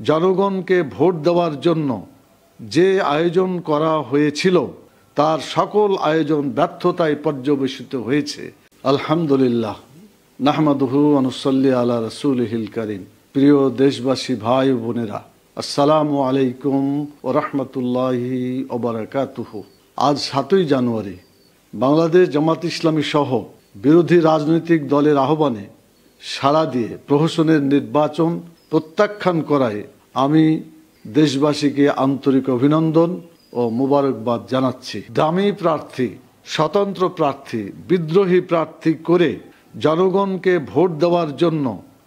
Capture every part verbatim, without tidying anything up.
জনগণকে ভোট দেওয়ার জন্য যে আয়োজন করা হয়েছিল তার সকল আয়োজন ব্যর্থতায় পর্যবেসিত হয়েছে। আলহামদুলিল্লাহ, নাহমাদুহু ওয়া নুসাল্লি আলা রাসূলিহিল কারীম। প্রিয় দেশবাসী ভাই বোনেরা, আসসালামু আলাইকুম ওয়া রাহমাতুল্লাহি ওয়া বারাকাতুহু। আজ সাতই জানুয়ারি বাংলাদেশ জামাত ইসলামী সহ বিরোধী রাজনৈতিক দলের আহ্বানে সাড়া দিয়ে প্রহসনের নির্বাচন প্রত্যাখ্যান করায় আমি দেশবাসীকে আন্তরিক অভিনন্দন ও মোবারকবাদ জানাচ্ছি। দামি প্রার্থী, স্বতন্ত্র প্রার্থী, বিদ্রোহী প্রার্থী করে জনগণকে ভোট দেওয়ার জন্য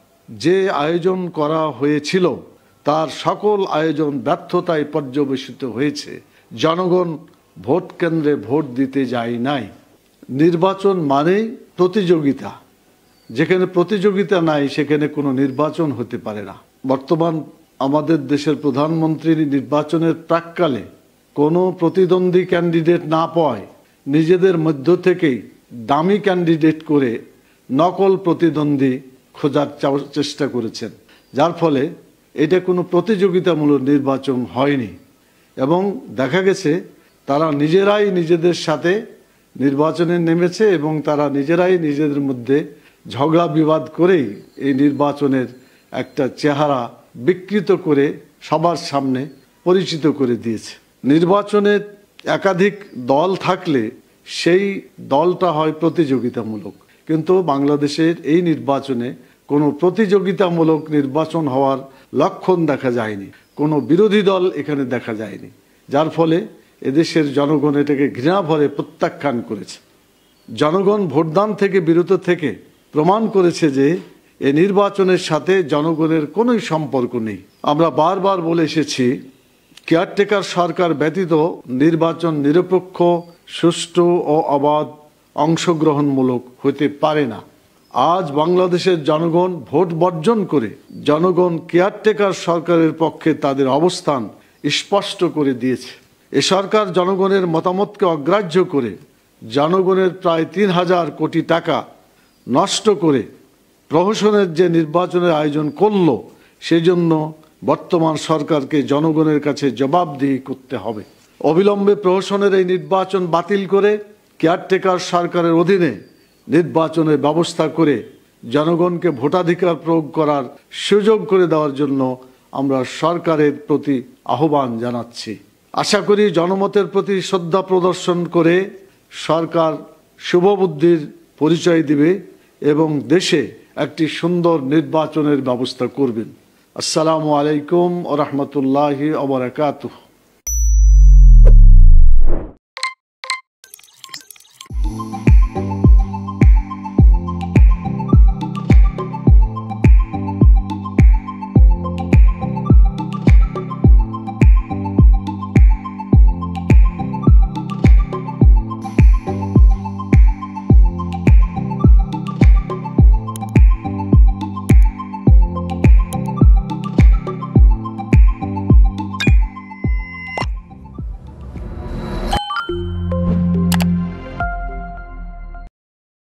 যে আয়োজন করা হয়েছিল তার সকল আয়োজন ব্যর্থতায় পর্যবেসিত হয়েছে। জনগণ ভোট কেন্দ্রে ভোট দিতে যায় নাই। নির্বাচন মানেই প্রতিযোগিতা, যেখানে প্রতিযোগিতা নাই সেখানে কোনো নির্বাচন হতে পারে না। বর্তমান আমাদের দেশের প্রধানমন্ত্রী নির্বাচনের প্রাক্কালে কোনো প্রতিদ্বন্দ্বী ক্যান্ডিডেট না পাওয়ায় নিজেদের মধ্য থেকেই দামি ক্যান্ডিডেট করে নকল প্রতিদ্বন্দ্বী খোঁজার চেষ্টা করেছেন, যার ফলে এটা কোনো প্রতিযোগিতামূলক নির্বাচন হয়নি এবং দেখা গেছে তারা নিজেরাই নিজেদের সাথে নির্বাচনে নেমেছে এবং তারা নিজেরাই নিজেদের মধ্যে ঝগড়া বিবাদ করেই এই নির্বাচনের একটা চেহারা বিকৃত করে সবার সামনে পরিচিত করে দিয়েছে। নির্বাচনের একাধিক দল থাকলে সেই দলটা হয় প্রতিযোগিতামূলক, কিন্তু বাংলাদেশের এই নির্বাচনে কোনো প্রতিযোগিতামূলক নির্বাচন হওয়ার লক্ষণ দেখা যায়নি, কোনো বিরোধী দল এখানে দেখা যায়নি, যার ফলে এদেশের জনগণ এটাকে ঘৃণা ভরে প্রত্যাখ্যান করেছে। জনগণ ভোটদান থেকে বিরত থেকে প্রমাণ করেছে যে এ নির্বাচনের সাথে জনগণের কোনো সম্পর্ক নেই। আমরা বারবার বলে এসেছি, কেয়ারটেকার সরকার ব্যতীত নির্বাচন নিরপেক্ষ, সুষ্ঠু ও অবাধ অংশগ্রহণমূলক হতে পারে না। আজ বাংলাদেশের জনগণ ভোট বর্জন করে জনগণ কেয়ারটেকার সরকারের পক্ষে তাদের অবস্থান স্পষ্ট করে দিয়েছে। এ সরকার জনগণের মতামতকে অগ্রাহ্য করে জনগণের প্রায় তিন হাজার কোটি টাকা নষ্ট করে প্রহসনের যে নির্বাচনের আয়োজন করল, সেজন্য বর্তমান সরকারকে জনগণের কাছে জবাবদিহি করতে হবে। অবিলম্বে প্রহসনের এই নির্বাচন বাতিল করে কেয়ারটেকার সরকারের অধীনে নির্বাচনের ব্যবস্থা করে জনগণকে ভোটাধিকার প্রয়োগ করার সুযোগ করে দেওয়ার জন্য আমরা সরকারের প্রতি আহ্বান জানাচ্ছি। আশা করি জনমতের প্রতি শ্রদ্ধা প্রদর্শন করে সরকার শুভবুদ্ধির পরিচয় দিবে এবং দেশে একটি সুন্দর নির্বাচনের ব্যবস্থা করবেন। আসসালামু আলাইকুম ওয়া রাহমাতুল্লাহি ওয়া বারাকাতুহু।